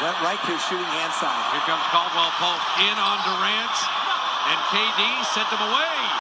went right to his shooting hand side. Here comes Caldwell Pope in on Durant, and KD sent him away.